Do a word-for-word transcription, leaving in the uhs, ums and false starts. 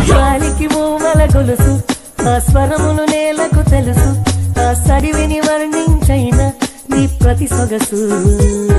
గాలికి మూవల గొలుసు ఆ స్వరములు నేలకు తెలుసు ఆ సడివిని వర్ణించైన నీ ప్రతి సొగసు